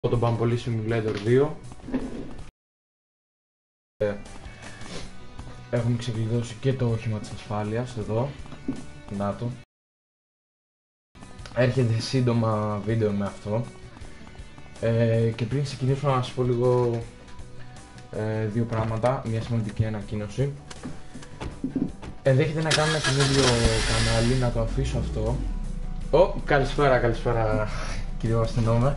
Το Bumblebee Simulator 2. Έχουμε ξεκλειδώσει και το όχημα της ασφάλειας εδώ. Να το. Έρχεται σύντομα βίντεο με αυτό. Και πριν ξεκινήσω να σας πω λίγο δύο πράγματα, μια σημαντική ανακοίνωση. Ενδέχεται να κάνω ένα καινούριο κανάλι, να το αφήσω αυτό. Καλησπέρα κύριε Αστυνόμε.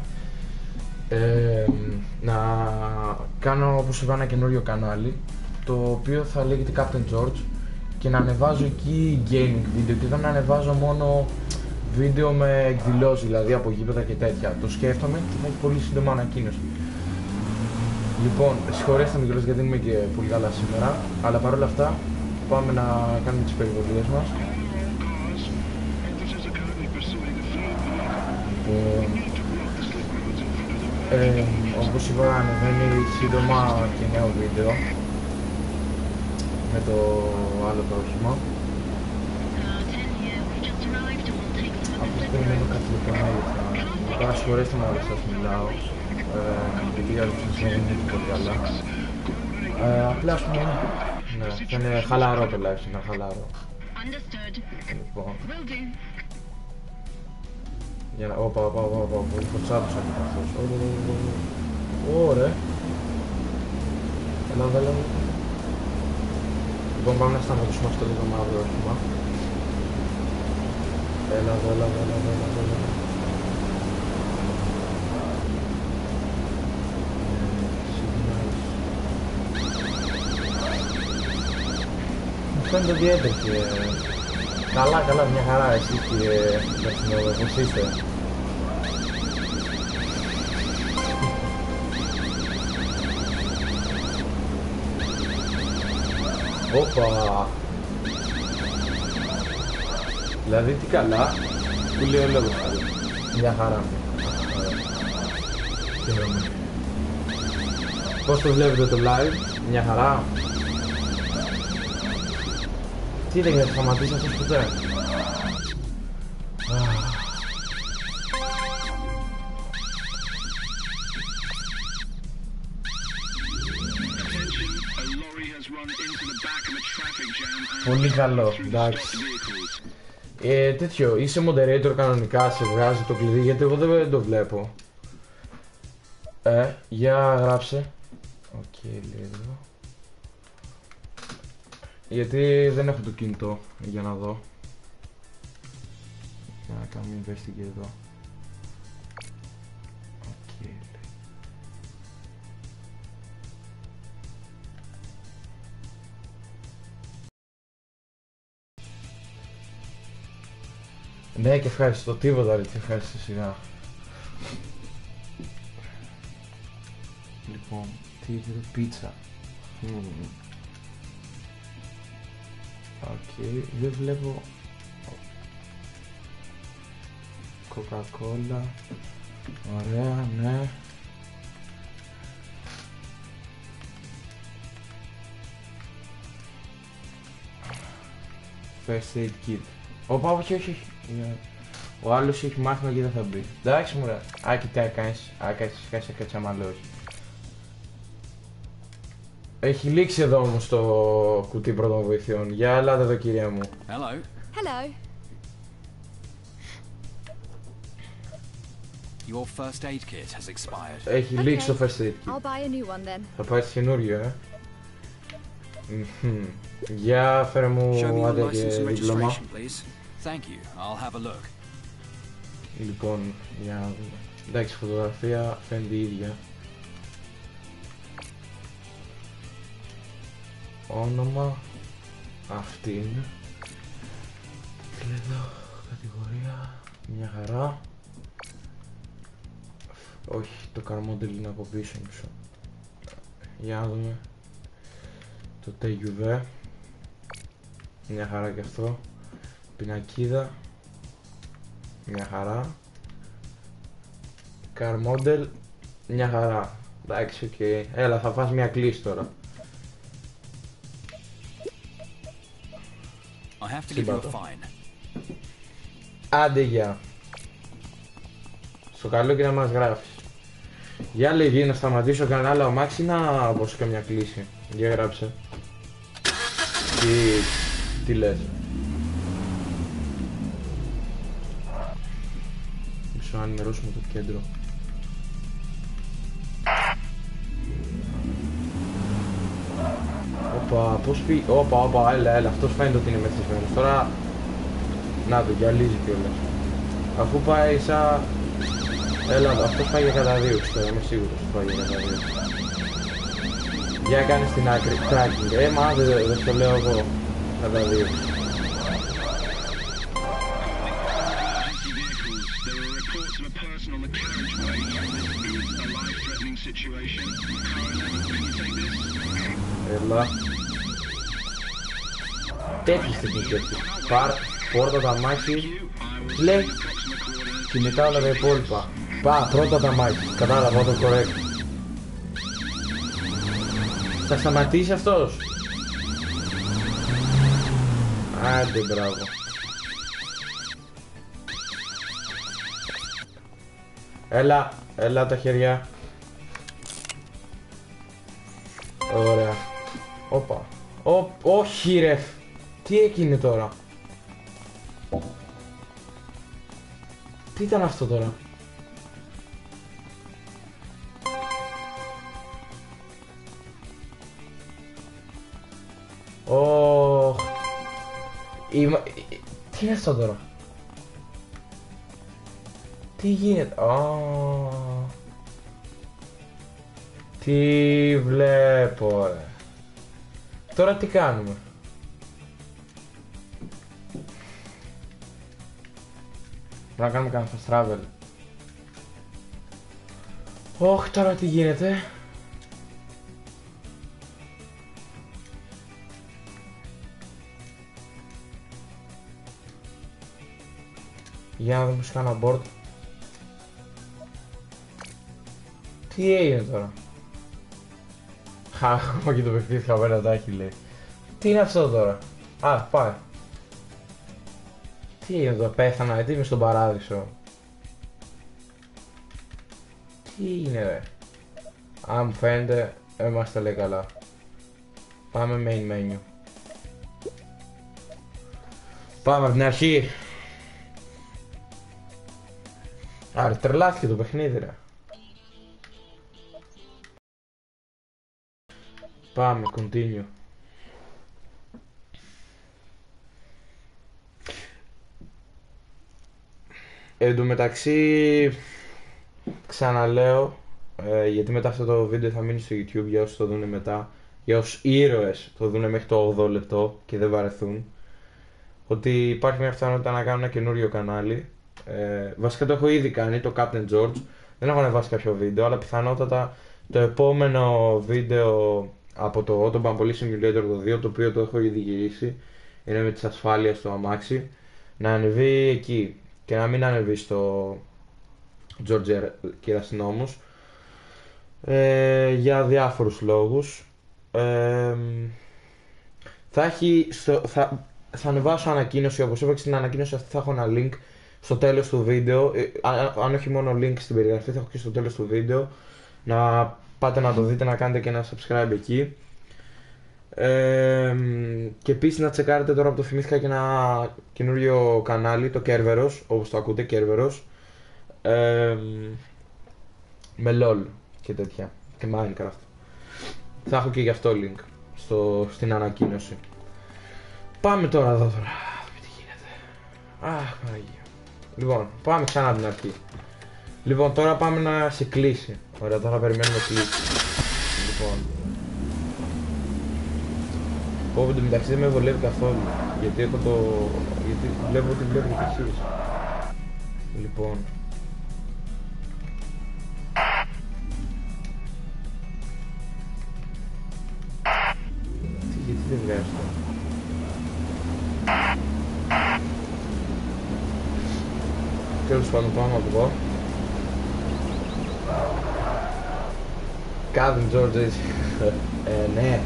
Να κάνω, όπως είπα, ένα καινούριο κανάλι, το οποίο θα λέγεται Captain George, και να ανεβάζω εκεί gaming βίντεο και δεν να ανεβάζω μόνο βίντεο με εκδηλώσεις, δηλαδή από γήπεδα και τέτοια. Το σκέφτομαι και θα έχει πολύ σύντομα ανακοίνωση. Λοιπόν, συγχωρέστε με κιόλας γιατί δεν είμαι και πολύ καλά σήμερα, αλλά παρόλα αυτά πάμε να κάνουμε τις περιβολίες μας. Όπως είπα, ανεβαίνει σύντομα και νέο βίντεο με το άλλο το όχημα. Απλώς περιμένω κάτι λεπτό. Τώρα συγχωρέστε με όλα σας μιλάω, επειδή άλλος δεν είναι πολύ καλά. Απλά ας πούμε, ναι, θα είναι χαλαρό το live, είναι χαλαρό. Λοιπόν, για να... Όπα, φορτσάδωσα και αυτός. Ωραία. Έλα. Λοιπόν, πάμε να σταματήσουμε αυτό το μαύρο όχημα. Έλα εδώ. Μου φαίνεται ότι έτρεχε. Καλά, μια χαρά, εσείς κύριε Μαρθινόδο, πώς είστε? Όπα! Δηλαδή τι καλά, που λέει ο λόγος καλά. Μια χαρά. Χαίρομαι. Πώς το βλέπετε το live, μια χαρά? Τι δεν θα σταματήσει αυτός ποτέ? Πολύ καλό, εντάξει. Τέτοιο, είσαι moderator κανονικά, σε βγάζει το κλειδί, γιατί εγώ δεν το βλέπω. Για γράψε. Οκ, λίγο. Γιατί δεν έχω το κινητό για να δω. Για να κάνουμε investigate εδώ. Οκ. Ναι, και ευχαριστώ, τίποτα ρε, και ευχαριστώ σιγά. Λοιπόν, τι είχε εδώ, πίτσα. Οκ, δεν βλέπω. Coca-Cola. Ωραία, ναι. First aid kit. Όπα, όχι. Ο άλλος έχει μάθημα και δεν θα μπει. Εντάξει μωρέ. Και τι κάνεις. Κάτσε αμαλός. Έχει λήξει εδώ όμως το κουτί πρώτων βοηθειών. Για ελάτε εδώ κυρία μου. Hello. Your first aid kit has expired. Έχει λήξει το first aid kit. I'll buy a new one then. Θα πάρεις καινούριο, Για φέρε μου άντε και δίπλωμα. Thank you. I'll have a look. Λοιπόν, για να δούμε. Εντάξει, φωτογραφία φαίνεται η ίδια. Όνομα. Αυτή είναι. Κλειδό, κατηγορία. Μια χαρά. Όχι, το car model είναι από πίσω μισό. Για να δούμε. Το TUV. Μια χαρά και αυτό. Πινακίδα. Μια χαρά. Car model. Μια χαρά. Εντάξει, οκ. Έλα, θα φας μια κλίση τώρα. Άντε γεια. Στο καλό και να μας γράφεις. Για λέγει να σταματήσω κανένα άλλο αμάξι να δώσω καμιά κλίση. Για γράψε. Τι λες. Μισό να ενημερώσουμε το κέντρο. Όπα, πώς πει... Όπα, έλα, αυτός φαίνεται ότι είναι μεθυσμένος. Τώρα... Να το γυαλίζει κιόλας. Αφού πάει σαν... Έλα, αυτός πάει για καταδίωξη τώρα, είμαι σίγουρος ότι πάει για καταδίωξη. Για κάνε στην άκρη, tracking. Μα δεν το λέω εγώ. Καταδίωξη. Έλα. Τέτοιες τεχνικές. Πόρτα τα μάχη. Λέει. Και μετά όλα τα υπόλοιπα. Πρώτα τα μάχη. Κατάλαβα το correct. Θα σταματήσει αυτός. Άντε, μπράβο. Έλα τα χέρια. Ωραία. Όπα. Όχι ρε. Τι έγινε τώρα. Τι ήταν αυτό τώρα. Τι είναι αυτό τώρα. Τι γίνεται. Τι βλέπω ρε. Τώρα τι κάνουμε. Πρέπει να κάνουμε κανένα fast travel. Όχι, τώρα τι γίνεται. Για να δούμε πως κάνω abort. Τι έγινε τώρα. Ακόμα και το παιχνίδι χαμένα τα έχει λέει. Τι είναι αυτό τώρα. Πάει. Τι είναι εδώ, πέθανα, γιατί είμαι στον παράδεισο. Τι είναι ρε. Αν μου φαίνεται, είμαστε λέει καλά. Πάμε main menu. Πάμε από την αρχή. Άρα τρελάθηκε το παιχνίδι ρε. Πάμε, continue. Εν τω μεταξύ, ξαναλέω, γιατί μετά αυτό το βίντεο θα μείνει στο YouTube για όσους το δούνε μετά, για όσους ήρωες το δούνε μέχρι το 8 λεπτό και δεν βαρεθούν, ότι υπάρχει μια πιθανότητα να κάνω ένα καινούριο κανάλι. Βασικά το έχω ήδη κάνει, το Captain George, δεν έχω ανεβάσει κάποιο βίντεο, αλλά πιθανότατα το επόμενο βίντεο από το Autobahn Police Simulator το 2, το οποίο το έχω ήδη γυρίσει, είναι με τις ασφάλειες στο αμάξι, να ανεβεί εκεί και να μην ανεβεί στο Georgia και αστυνόμους, για διάφορους λόγους. Θα ανεβάσω ανακοίνωση, όπως είπα και στην ανακοίνωση αυτή θα έχω ένα link στο τέλος του βίντεο, αν όχι μόνο link στην περιγραφή, θα έχω και στο τέλος του βίντεο, να πάτε να το δείτε, να κάνετε και ένα subscribe εκεί. Και επίσης να τσεκάρετε, τώρα που το θυμήθηκα, και ένα καινούριο κανάλι, το Kerberos, όπως το ακούτε, Kerberos, με LOL και τέτοια και Minecraft. Θα έχω και γι' αυτό link στην ανακοίνωση. Πάμε τώρα εδώ τώρα. Τι γίνεται. Αχ, Παναγία. Λοιπόν, πάμε ξανά από την αρχή. Λοιπόν, τώρα πάμε να σε κλείσει. Ωραία, τώρα περιμένουμε κλείσει. Λοιπόν. Πω, εν τω μεταξύ δεν με βολεύει καθόλου. Γιατί έχω γιατί βλέπω ότι βλέπετε κι εσείς. Λοιπόν. Γιατί δεν βγάζει τώρα. Τέλος πάντων, πάμε από εδώ. Captain George έτσι. Ναι.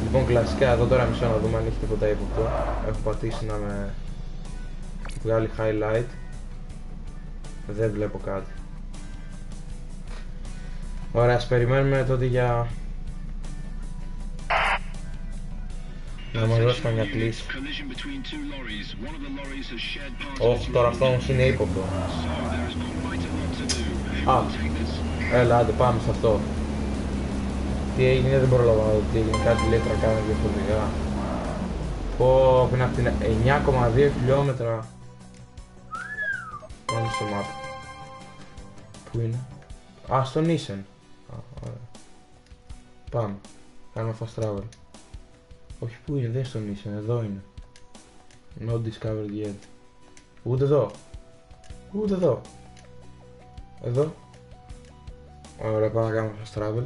Λοιπόν, κλασικά εδώ τώρα μισό να δούμε αν έχει τίποτα ύποπτο. Έχω πατήσει να με βγάλει highlight. Δεν βλέπω κάτι. Ωραία, ας περιμένουμε τότε για να μας δώσει καμιά κλίση. Όχι, τώρα αυτό όμως είναι ύποπτο. Α, έλα, άντε πάμε σε αυτό. Τι έγινε, δεν προλαβαίνω να δω τι έγινε, κάτι λέει τρακάνε διαφορετικά. Πω, είναι από την 9,2 χιλιόμετρα. Πάμε στο map. Πού είναι? Α, στον Ίσεν. Ωραία. Πάμε. Κάνουμε fast travel. Όχι, πού είναι, δεν είναι στον Ίσεν, εδώ είναι. Not discovered yet. Ούτε εδώ. Ούτε εδώ. Εδώ. Ωραία, πάμε να κάνουμε fast travel.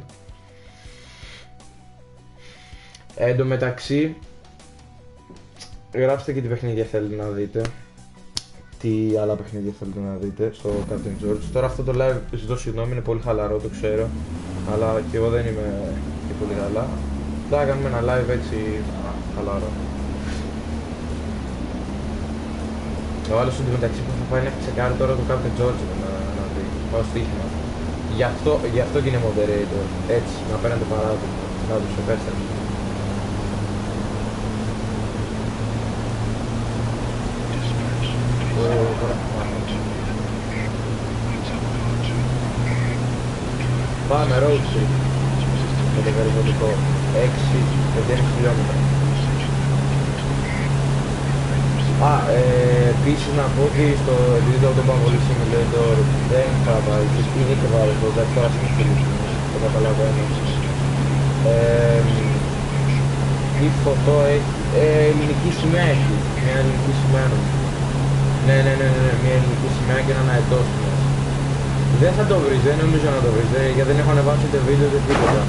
Εν τω μεταξύ, γράψτε και τι παιχνίδια θέλετε να δείτε. Τι άλλα παιχνίδια θέλετε να δείτε στο Captain George. Τώρα αυτό το live, ζητώ συγγνώμη, είναι πολύ χαλαρό, το ξέρω. Αλλά και εγώ δεν είμαι και πολύ καλά. Θα κάνουμε ένα live έτσι χαλαρό. Ο άλλος στο μεταξύ που θα πάει να ξεκάρει τώρα το Captain George να δει. Πάω στοίχημα. Γι' αυτό και είναι moderator. Έτσι, να παίρνετε παράδειγμα. Να τους επέστρεψε. Πάμε road trip με το περιβολικό 6 χιλιόμετρα. Επίσης να πω ότι επειδή το Bumble Simulator δεν θα βάλει και είναι και βάλει το δεύτερο ασχολητικό, το καταλαβαίνω. Τι φωτό έχει, ελληνική σημαία έχει, μια ελληνική σημαία νομίζω. Ναι, μια ελληνική σημαία και έναν αετός μέσα. Δεν θα το βρεις, δεν νομίζω να το βρεις, γιατί δεν έχω ανεβάσει ούτε βίντεο ούτε τίποτα.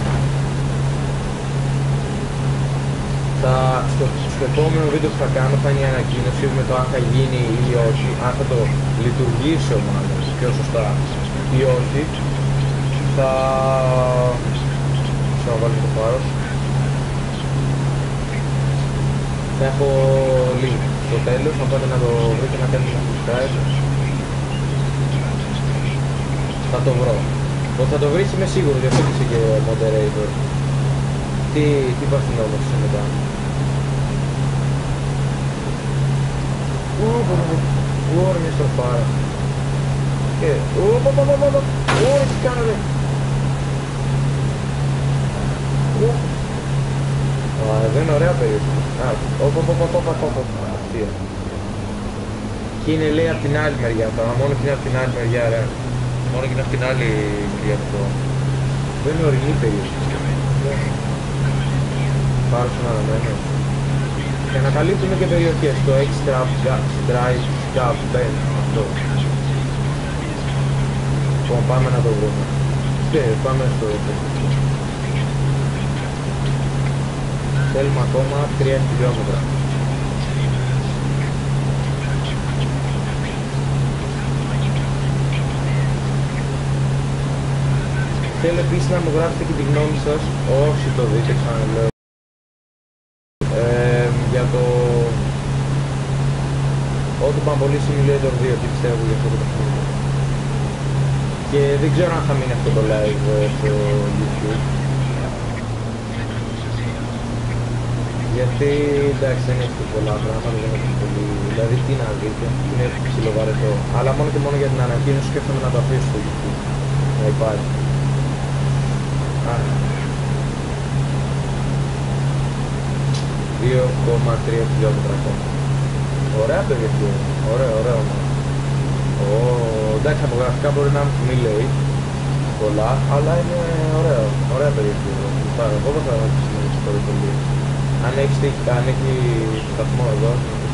Στο επόμενο βίντεο που θα κάνω θα είναι η ανακοίνωση με το αν θα γίνει ή όχι, αν θα το λειτουργήσω μάλλον πιο σωστά ή όχι. Θα βάλω το φάρος. Θα έχω link στο τέλος, να πάτε να το βρείτε, να κάνετε subscribe. Θα το βρω. Ότι θα το βρεις είμαι σίγουρο, γιατί αυτό είσαι και moderator. Τι πας όμως είσαι μετά. Ωραία, μια στροφάρα. Ωραία, τι κάνανε. Εδώ είναι ωραία περίπου. Αστεία. Και είναι λέει από την άλλη μεριά τώρα, μόνο και είναι από την άλλη μεριά ρε. Μόνο και είναι από την άλλη μεριά αυτό. Δεν είναι ορεινή περίπου. Πάρω στον αναμένο. Και ανακαλύπτουμε και περιοχές, το Extra Drive Gap Bend, αυτό. Λοιπόν, πάμε να το βρούμε. Και πάμε στο θέλουμε ακόμα 3 χιλιόμετρα. Θέλω επίσης να μου γράψετε και τη γνώμη σας, όσοι το δείτε ξαναλέω, για το Auto Bumble Simulator 2, τι πιστεύω για αυτό το παιχνίδι. Και δεν ξέρω αν θα μείνει αυτό το live στο YouTube. Γιατί εντάξει δεν έχει πολλά πράγματα, δεν έχει πολύ, δηλαδή τι να δείτε, είναι ψιλοβαρετό. Αλλά μόνο και μόνο για την ανακοίνωση σκέφτομαι να το αφήσω στο YouTube, να υπάρχει. 2,3 χιλιόμετρα ακόμα. Ωραία περιοχή, ωραίο. Εντάξει από γραφικά μπορεί να μην λέει πολλά, αλλά είναι ωραία περιοχή. Εγώ δεν θα συνεχίσει πολύ. Αν έχει σταθμό εδώ,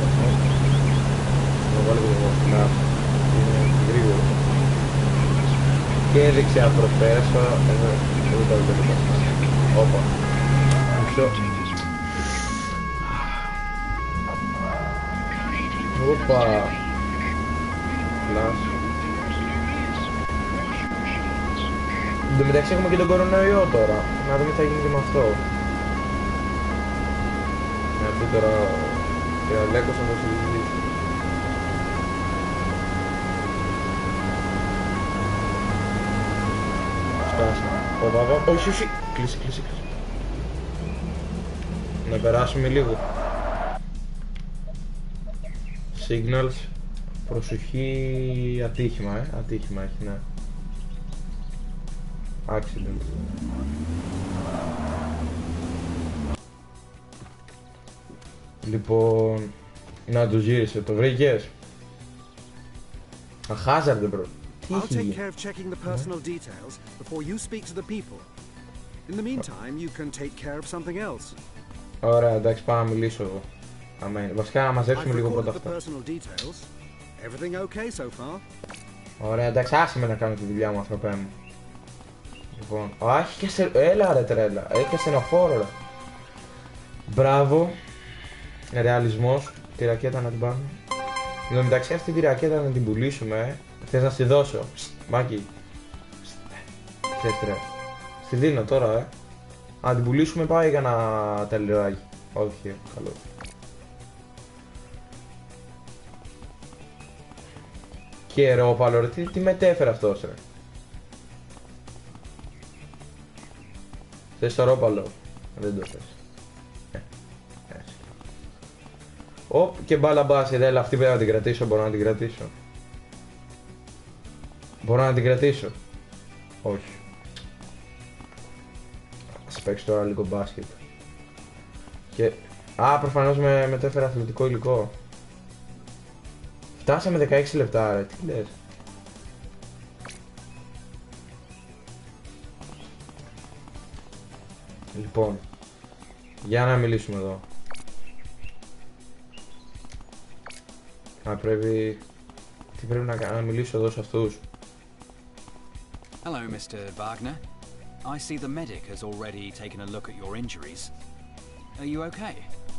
να βάλω και εγώ να είναι γρήγορο. Και δεξιά προπέρασα, εδώ τα βλέπω. Όπα. Μισό. Όπα. Φλάς. Εν τω μεταξύ έχουμε και τον κορονοϊό τώρα. Να δούμε τι θα γίνει και με αυτό. τώρα και ο Λέκος θα το συζητήσει. Φτάσαμε. Όχι, όχι. Κλείσε. Να περάσουμε λίγο. Signals. Προσοχή, ατύχημα, ατύχημα έχει, ναι. Accident. Λοιπόν, να το γύρισε, το βρήκες? Αχάζαρde, bro. I'll take care of checking the personal details before you speak to the people. In the meantime, you can take care of something else. Ωραία, εντάξει, πάω να μιλήσω εγώ. Αμέν. Βασικά να μαζέψουμε λίγο πρώτα αυτά. Everything okay so far? Ωραία, εντάξει, άσε με να κάνω τη δουλειά μου, ανθρωπέ μου. Λοιπόν, έχει και έλα ρε τρέλα, έχει και στενοφόρο ρε. Μπράβο. Ρεαλισμός. Τη ρακέτα να την πάμε. Εν τω μεταξύ αυτή τη ρακέτα να την πουλήσουμε, θες να στη δώσω? Μάκη. Θες ρε. Στη δίνω τώρα, Αν την πουλήσουμε πάει για ένα τελειράκι. Όχι, καλό. Και ρε ο Παλόρ, τι μετέφερε αυτός ρε? Θες το ρόπαλο? Δεν το θες. Οπ, και μπάλα μπάσκετ, έλα αυτή πρέπει να την κρατήσω, μπορώ να την κρατήσω. Μπορώ να την κρατήσω. Όχι. Ας παίξω τώρα λίγο μπάσκετ. Και... προφανώς με μετέφερε αθλητικό υλικό. Φτάσαμε 16 λεπτά ρε, τι λες? Λοιπόν, για να μιλήσουμε εδώ. Πρέπει... Τι πρέπει να κάνω, να μιλήσω εδώ σε αυτούς? Hello, Mr. Wagner. I see the medic has already taken a look at your injuries. Are you okay?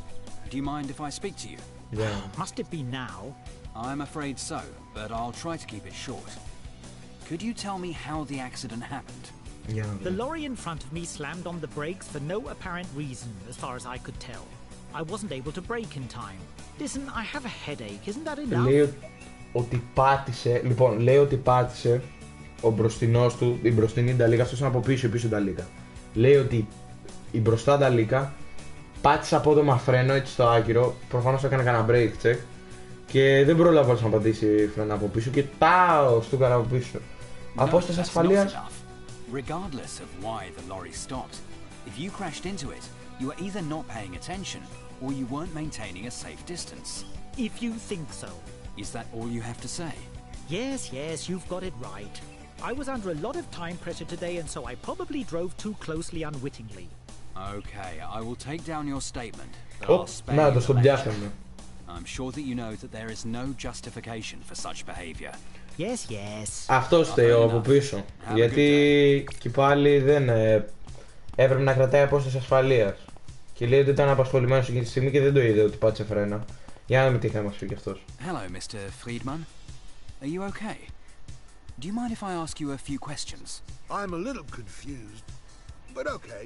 Do you mind if I speak to you? Yeah. Must it be now? I'm afraid so, but I'll try to keep it short. Could you tell me how the accident happened? Yeah. The lorry in front of me slammed on the brakes for no apparent reason, as far as I could tell. I wasn't able to brake in time. Listen, I have a headache. Isn't that enough? Λέει ότι πάτησε, λοιπόν, λέει ότι πάτησε ο μπροστινός του, η μπροστινή νταλίκα, αυτός είναι από πίσω, η πίσω νταλίκα. Λέει ότι η μπροστά νταλίκα πάτησε απότομα φρένο έτσι στο άκυρο, προφανώς έκανε κανένα brake check και δεν πρόλαβε να πατήσει φρένα από πίσω και πάω στο καρά από πίσω. Απόσταση ασφαλείας. Regardless of why the lorry stopped, if you crashed into it, you were either not paying attention or you weren't maintaining a safe distance. If you think so. Is that all you have to say? Yes, you've got it right. I was under a lot of time pressure today and so I probably drove too closely unwittingly. Okay, I will take down your statement, but Oh, I'll spare να you το the στον lecture. πιάσαμε. I'm sure that you know that there is no justification for such behavior. Yes. Αυτό φταίει από πίσω. Γιατί και πάλι δεν έπρεπε να κρατάει απόσταση ασφαλείας. Και λέει ότι ήταν απασχολημένος εκείνη τη στιγμή και δεν το είδε ότι πάτησε φρένα. Για να δούμε τι θα μας πει κι αυτός. Hello, Mr. Friedman. Are you okay? Do you mind if I ask you a few questions? I'm a little confused, but okay.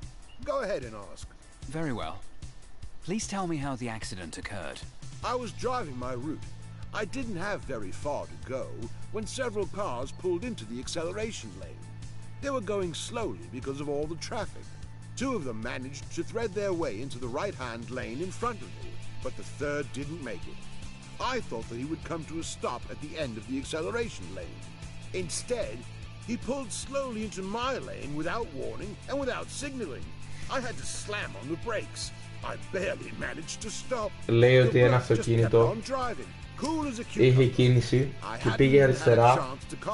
Go ahead and ask. Very well. Please tell me how the accident occurred. I was driving my route. I didn't have very far to go when several cars pulled into the acceleration lane. They were going slowly because of all the traffic. Two of them managed to thread their way into the right-hand lane in front of me, but the third didn't make it. I thought that he would come to a stop at the end of the acceleration lane. Instead, he pulled slowly into my lane without warning and without signaling. I had to slam on the brakes. I barely managed to stop. Λέει ότι ένα αυτοκίνητο είχε κίνηση και πήγε αριστερά.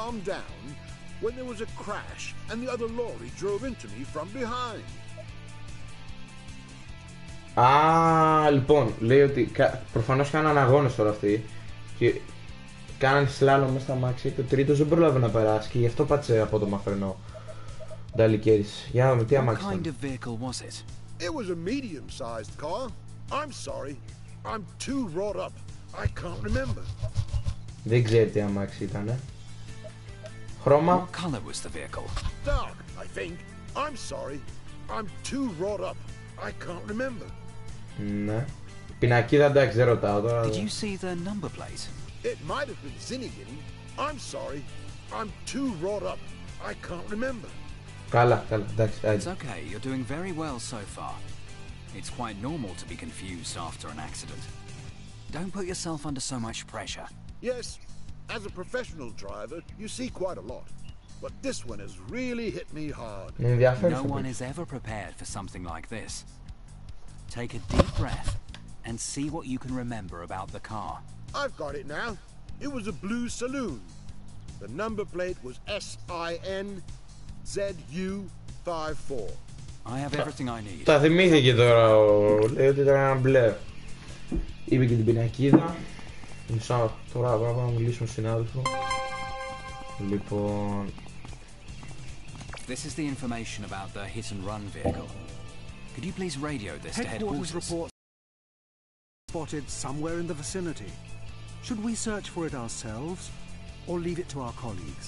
When there was a crash and the other lorry drove into me from behind. Λοιπόν, λέει ότι προφανώς κάνανε αγώνες τώρα αυτοί και κάνανε σλάλομ μέσα στα μάξι και ο τρίτος δεν πρόλαβε να περάσει και γι' αυτό πάτησε απότομα φρενό. Νταλικέρης. Για να δούμε τι αμάξι What kind ήταν. of vehicle was it? It was a medium-sized car. I'm sorry. I'm too wrought up. I can't remember. Δεν ξέρει τι αμάξι ήταν. Χρώμα. What color was the vehicle? Dark, I think. I'm sorry. I'm too wrought up. I can't remember. Ναι. Πινακίδα εντάξει, δεν ρωτάω τώρα. Did you see the number plate? It might have been Zinnigan. I'm sorry. I'm too wrought up. I can't remember. Καλά, εντάξει. It's okay, you're doing very well so far. It's quite normal to be confused after an accident. Don't put yourself under so much pressure. Yes, as a professional driver, you see quite a lot. But this one has really hit me hard. No one is ever prepared for something like this. Take a deep breath and see what you can remember about the car. I've got it now. It was a blue saloon. The number plate was SINZU54. I have everything I need. Τα θυμήθηκε τώρα, λέει ότι ήταν ένα μπλε. Είπε και την πινακίδα. Μισά, τώρα πάμε να μιλήσουμε στον συνάδελφο. Λοιπόν... This is the information about the hit and run vehicle. Could you please radio this to headquarters? Report spotted somewhere in the vicinity. Should we search for it ourselves or leave it to our colleagues?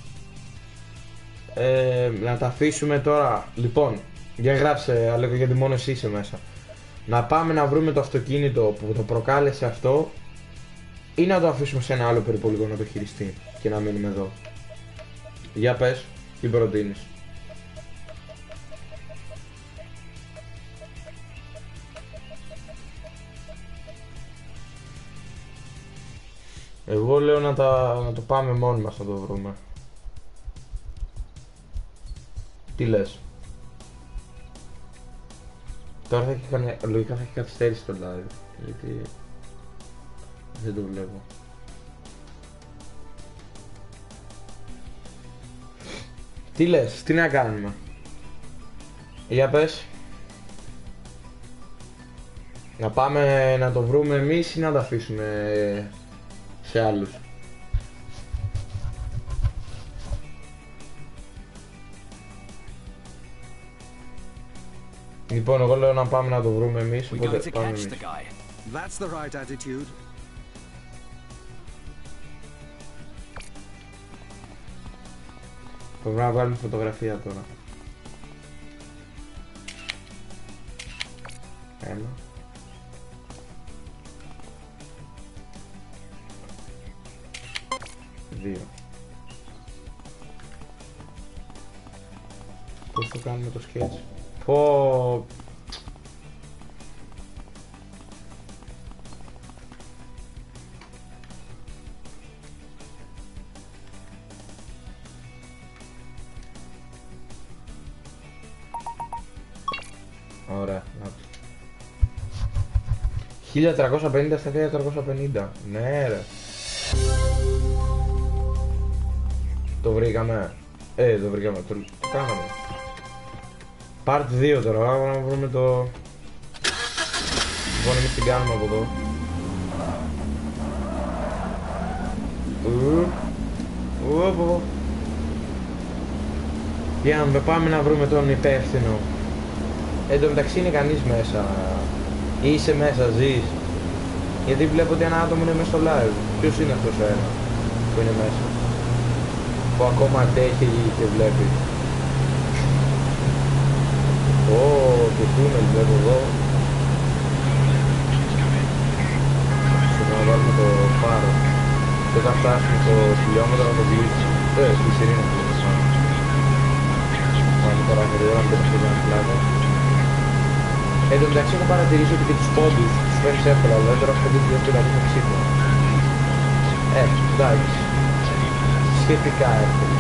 Να τα αφήσουμε τώρα. Λοιπόν, για γράψε Αλέκο, γιατί μόνο εσύ είσαι μέσα. Να πάμε να βρούμε το αυτοκίνητο που το προκάλεσε αυτό ή να το αφήσουμε σε ένα άλλο περιπολικό να το χειριστεί και να μείνουμε εδώ. Για πες, τι προτείνεις? Εγώ λέω να το πάμε μόνοι μας να το βρούμε. Τι λες? Τώρα λογικά θα έχει καθυστέρηση το live, γιατί δεν το βλέπω. Τι λες, τι να κάνουμε? Για πες. Να πάμε να το βρούμε εμείς ή να το αφήσουμε σε άλλους? Λοιπόν, εγώ λέω να πάμε να το βρούμε εμείς, οπότε πάμε εμείς. That's the right attitude. Πρέπει να βγάλουμε φωτογραφία τώρα. Ένα. Δύο. Πώς το κάνουμε το sketch? Πω... Ωραία, να το. 1350 στα 1350. Ναι ρε. Το βρήκαμε. Το βρήκαμε. Το κάναμε. Part 2 τώρα, να βρούμε το... Λοιπόν, εμείς την κάνουμε από εδώ. Για να πάμε να βρούμε τον υπεύθυνο. Εν τω μεταξύ είναι κανείς μέσα. Είσαι μέσα, ζεις? Γιατί βλέπω ότι ένα άτομο είναι μέσα στο live. Ποιος είναι αυτός ο ένας που είναι μέσα, που ακόμα αντέχει και βλέπει? Το τούνελ βλέπω εδώ. Να βάλουμε το φάρο. Και όταν φτάσουμε στο χιλιόμετρο να το κλείσουμε. Στη σιρήνα που είναι πάνω. Πάμε τώρα γρήγορα να πέτυχε ένα πλάτο. Εν τω μεταξύ έχω παρατηρήσει ότι και τους πόντους τους φέρνεις εύκολα, δηλαδή τώρα έχω 5.260. Εντάξει. Σχετικά εύκολα.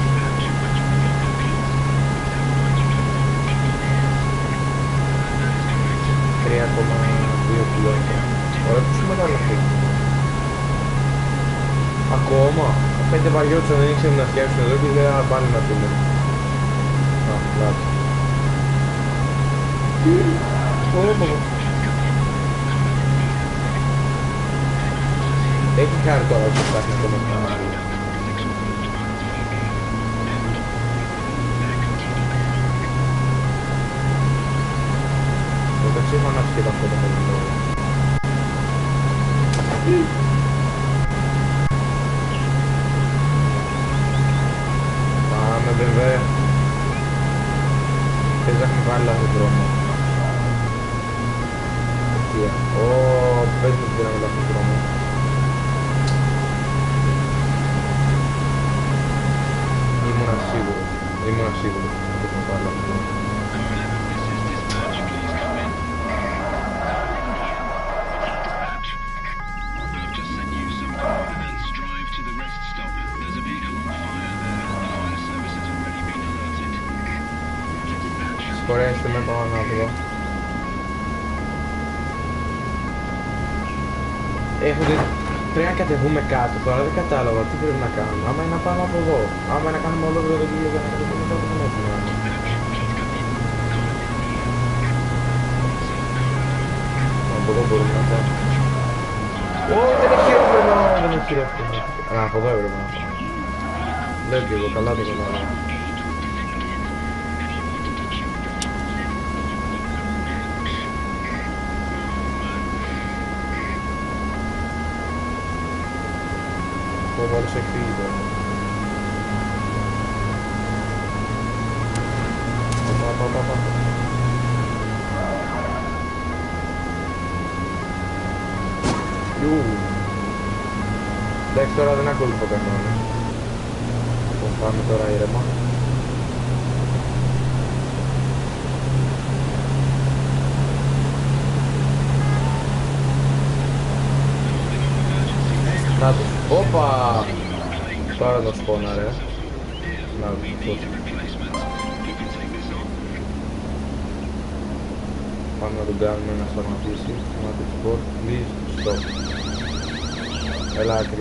3,2 χιλιόμετρα. Ωραία, πόσο μεγάλο αυτό? Ακόμα. Πέντε βαριώτσα δεν ήξερε να φτιάξουν εδώ και δεν πάνε να πούμε. Λάθος. Έχει χάρη τώρα όσο φτιάχνει ακόμα ένα. Εντάξει, έχω ανάψει και τα φώτα εδώ. Πάμε βέβαια. Θες να έχουμε βάλει λάθος δρόμο. σίγουρο. Δεν το άλλο. Συγχωρέστε με, πάω ανάποδα. Πρέπει να κατεβούμε κάτω τώρα, δεν κατάλαβα τι πρέπει να κάνουμε. Άμα είναι να πάμε από εδώ, άμα είναι να κάνουμε ολόκληρο το κύριο για να κατεβούμε κάτω, δεν έχουμε. Από εδώ μπορούμε να πάμε. Ω, δεν έχει χειρόφρενο, δεν έχει χειρόφρενο. Α, από εδώ έπρεπε να πάμε. Λέω και εγώ, καλά το κατάλαβα. Ο μόνος έχει φύγει τώρα. Πα. Εντάξει, τώρα δεν ακολουθώ κανόνες. Λοιπόν, πάμε τώρα ήρεμα. Να το. Όπα! Τώρα το σπώνα ρε. Να το. Πάμε να τον κάνουμε να σταματήσει. Σταματήσει sport. Please stop. Έλα άκρη.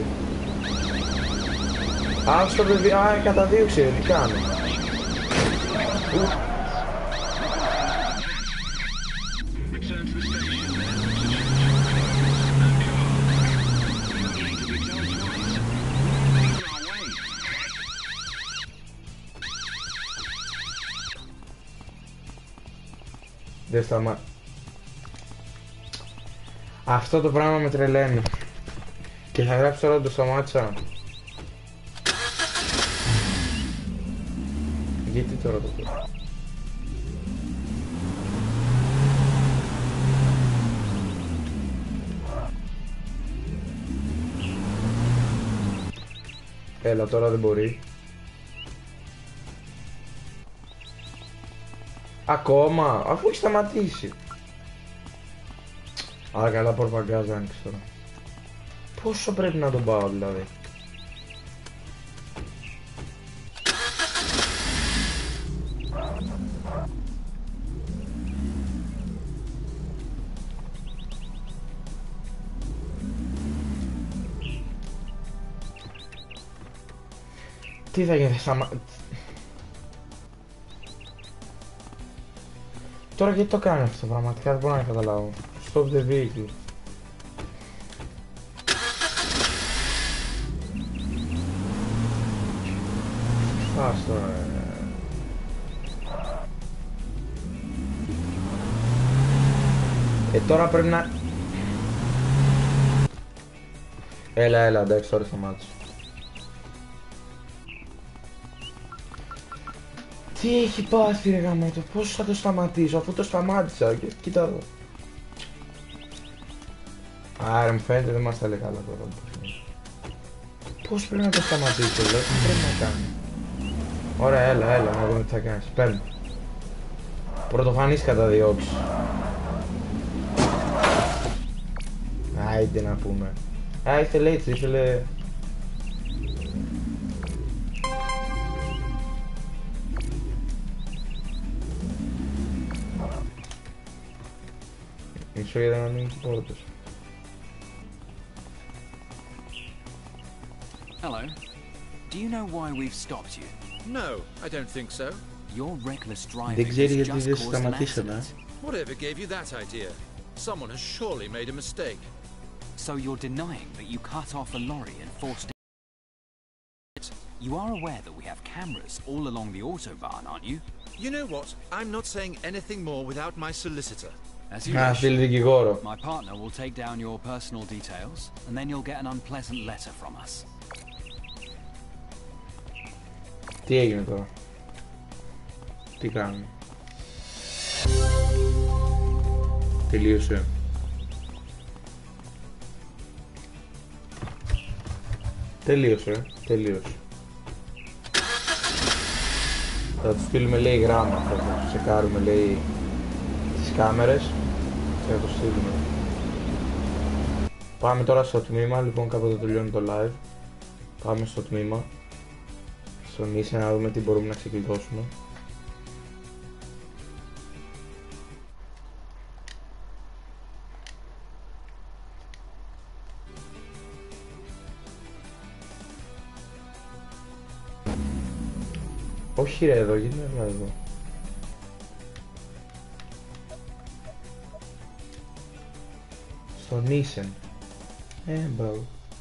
Α, στο παιδί. Α, καταδίωξε. Τι κάνω. Δεν σταμα... Αυτό το πράγμα με τρελαίνει. Και θα γράψω τώρα το σταμάτησα. Γιατί τώρα το πω. Έλα τώρα δεν μπορεί. Ακόμα, αφού έχει σταματήσει. Άρα καλά πορπαγκάζ άνοιξε τώρα. Πόσο πρέπει να τον πάω δηλαδή. Τι θα γίνει, Τώρα γιατί το κάνει αυτό πραγματικά, δεν μπορώ να καταλάβω. Stop the vehicle. Άστο τώρα πρέπει να... Έλα, εντάξει, τώρα σταμάτησε. Τι έχει πάθει ρε γαμώτο, πώς θα το σταματήσω αφού το σταμάτησα και κοίτα εδώ. Άρα μου φαίνεται δεν μας τα λέει καλά τώρα. Πώς πρέπει να το σταματήσω, δηλαδή, τι πρέπει να κάνω. Ωραία, έλα, να δούμε τι θα κάνεις, παίρνω. Πρωτοφανής καταδιώξεις. Άιντε να πούμε. Α, ήθελε έτσι, ήθελε... Μισό για να ανοίγει τις πόρτες. Hello. Do you know why we've stopped you? No, I don't think so. Your reckless driving Δεν ξέρει has γιατί just δεν caused an σταματήσαμε. accident. Whatever gave you that idea? Someone has surely made a mistake. So you're denying that you cut off a lorry and forced it? You are aware that we have cameras all along the autobahn, aren't you? You know what? I'm not saying anything more without my solicitor. As you Α, wish. στείλει δικηγόρο. My partner will take down your personal details, and then you'll get an unpleasant letter from us. Τι έγινε τώρα. Τι κάνουμε. Τελείωσε. Τελείωσε. Θα του στείλουμε λέει γράμμα, θα το τσεκάρουμε λέει τις κάμερες και θα το στείλουμε. Πάμε τώρα στο τμήμα, λοιπόν κάποτε τελειώνει το live. Πάμε στο τμήμα, στον Ίσε να δούμε τι μπορούμε να ξεκλειδώσουμε. Όχι ρε εδώ, γιατί είναι εδώ. Στον Ίσεν. Μπράβο.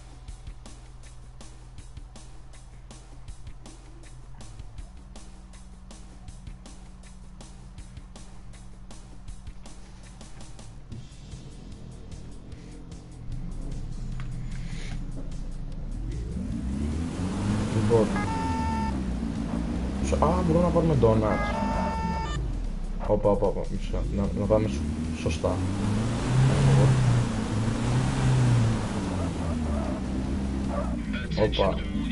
Λοιπόν. Μπορούμε να πάρουμε donuts. Όπα, μισό. Να πάμε σωστά. Όπα.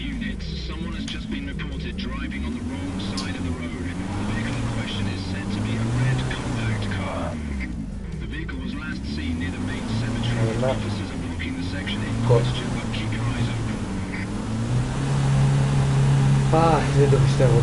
Δεν το πιστεύω.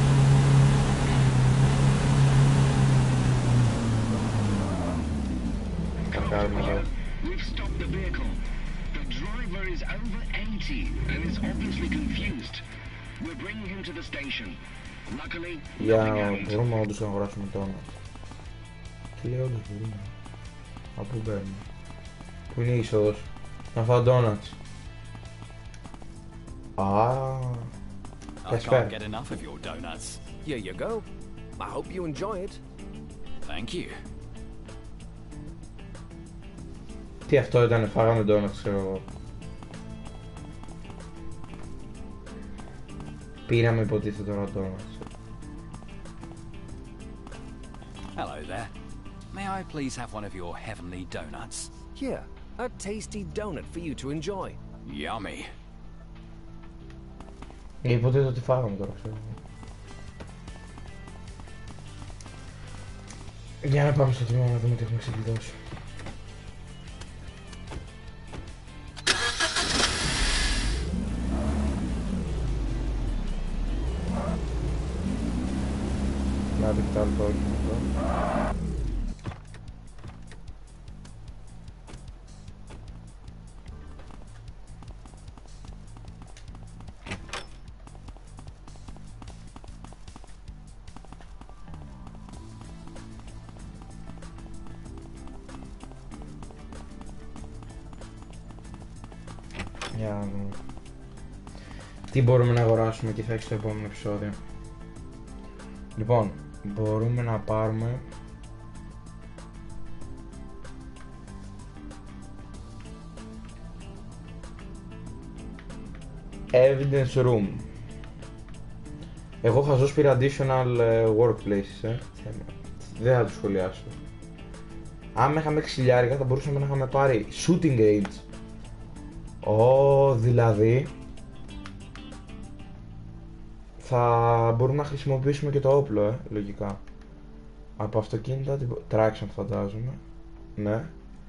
We've stopped the vehicle. The driver is over 80 and is obviously confused. We're bringing him to the station. Luckily, nothing happened. Μπορούμε όντως να αγοράσουμε donuts. Τι λέει όντως μπορούμε. Από πού παίρνουμε. Πού είναι η είσοδος. Να φάω donuts. I can't get enough of your donuts. Here you go. I hope you enjoy it. Thank you. Τι αυτό ήταν, φάγαμε donuts, ξέρω εγώ. Πήραμε υποτίθεται τώρα donuts. Hello there. May I please have one of your heavenly donuts? Here, a tasty donut for you to enjoy. Yummy. Υποτίθεται ότι φάγαμε τώρα, ξέρω εγώ. Για να πάμε στο τμήμα να δούμε τι έχουμε ξεκλειδώσει. Να δείτε τα άλλο εδώ. Για να δούμε τι μπορούμε να αγοράσουμε και θα έχει στο επόμενο επεισόδιο. Λοιπόν, μπορούμε να πάρουμε Evidence Room. Εγώ χαζός πήρα additional workplaces, δεν θα το σχολιάσω. Αν είχαμε 6.000 θα μπορούσαμε να είχαμε πάρει shooting range. Δηλαδή θα μπορούμε να χρησιμοποιήσουμε και το όπλο, λογικά. Από αυτοκίνητα, traction φαντάζομαι. Ναι.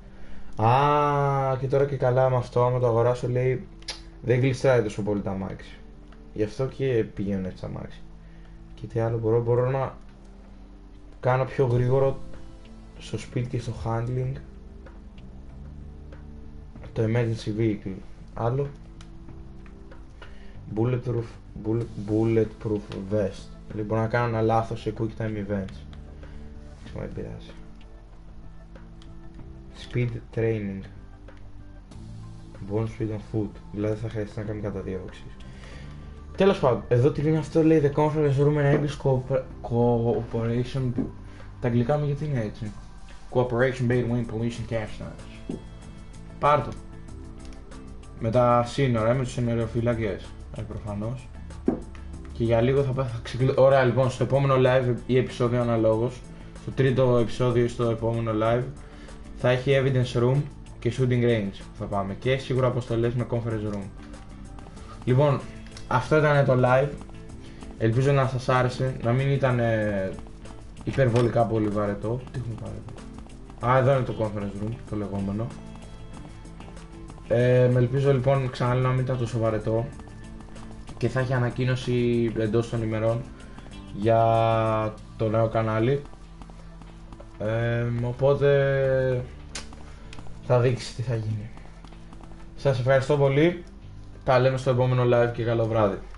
Και τώρα και καλά με αυτό, άμα το αγοράσω λέει δεν γλιστράει τόσο πολύ τα αμάξι. Γι' αυτό και πηγαίνουν έτσι τα αμάξι. Και τι άλλο μπορώ να κάνω πιο γρήγορο στο speed και στο handling το emergency vehicle. Άλλο bulletproof vest. Λοιπόν, να κάνω ένα λάθος σε quick time events. Τι με πειράζει. Speed training. Bonus speed on foot. Δηλαδή θα χρειαστεί να κάνουμε καταδιώξεις. Τέλος πάντων, εδώ τι είναι αυτό, λέει The conference room enables cooperation. Τα αγγλικά μου γιατί είναι έτσι. Cooperation between police and casters. Πάρ' το. Με τα σύνορα, με τους ενεργοφυλακές. Προφανώς. Και για λίγο θα ξεκλειδώσω. Ωραία, λοιπόν, στο επόμενο live ή επεισόδιο αναλόγως, στο τρίτο επεισόδιο ή στο επόμενο live, θα έχει evidence room και shooting range που θα πάμε. Και σίγουρα αποστολές με conference room. Λοιπόν, αυτό ήταν το live. Ελπίζω να σας άρεσε, να μην ήταν υπερβολικά πολύ βαρετό. Τι έχουμε πάρει εδώ? Α, εδώ είναι το conference room, το λεγόμενο. Με ελπίζω λοιπόν ξαναλέω να μην ήταν τόσο βαρετό και θα έχει ανακοίνωση εντός των ημερών για το νέο κανάλι. Οπότε θα δείξει τι θα γίνει. Σας ευχαριστώ πολύ. Τα λέμε στο επόμενο live και καλό βράδυ.